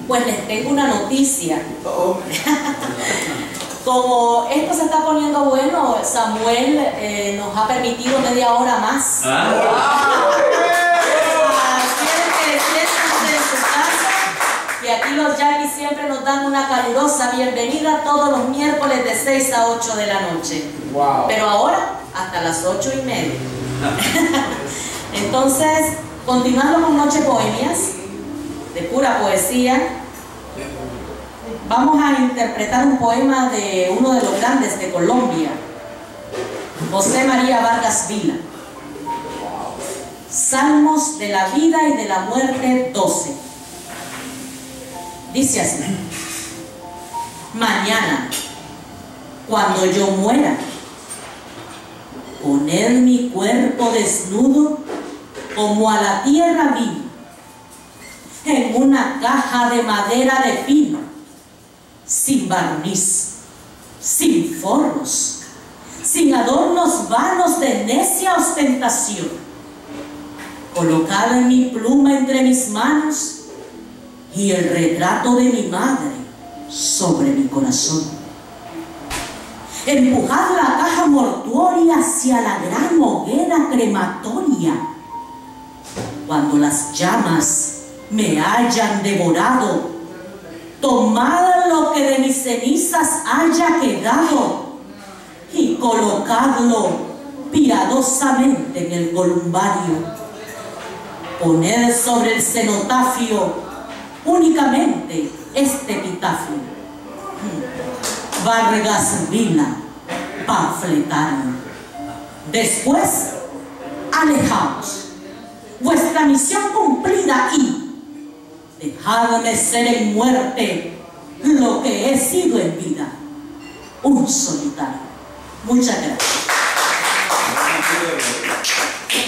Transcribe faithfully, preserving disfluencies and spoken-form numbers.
Pues les tengo una noticia. Como esto se está poniendo bueno, Samuel eh, nos ha permitido media hora más. Ah. Quieren que siéntense en su casa, y aquí los Yaquis siempre nos dan una calurosa bienvenida todos los miércoles de seis a ocho de la noche. Wow. Pero ahora hasta las ocho y media. Entonces, continuando con Noche Bohemias, de pura poesía, vamos a interpretar un poema de uno de los grandes de Colombia, José María Vargas Vila. Salmos de la vida y de la muerte doce. Dice así: mañana, cuando yo muera, poner mi cuerpo desnudo como a la tierra viva, en una caja de madera de pino, sin barniz, sin forros, sin adornos vanos de necia ostentación, colocada mi pluma entre mis manos y el retrato de mi madre sobre mi corazón. Empujar la caja mortuoria hacia la gran hoguera crematoria, cuando las llamas me hayan devorado, tomad lo que de mis cenizas haya quedado y colocadlo piadosamente en el columbario. Poned sobre el cenotafio únicamente este epitafio: Vargas Vila, panfletario. Después, alejaos, vuestra misión cumplida, y dejadme ser en muerte lo que he sido en vida, un solitario. Muchas gracias.